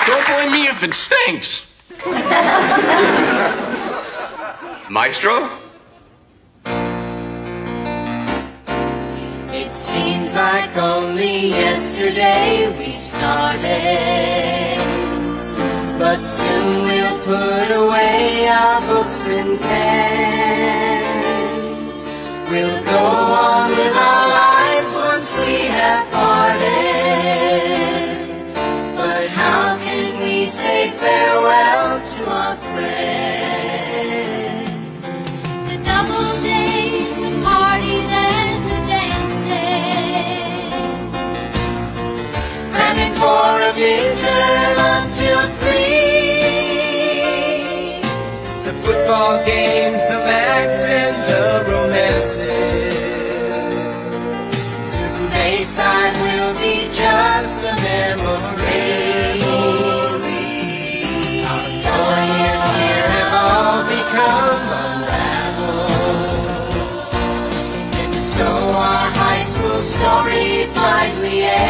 Don't blame me if it stinks. Maestro? It seems like only yesterday we started, but soon we'll put away our books and pens. We'll go on with our lives once we have parted, but how can we say farewell to our friends? The double days, the parties and the dances, cramming for a midterm until 3. The football games, the max and the romances. Soon Bayside will be just a memory. Our 4 years here have all become unraveled, and so our high school story finally ends.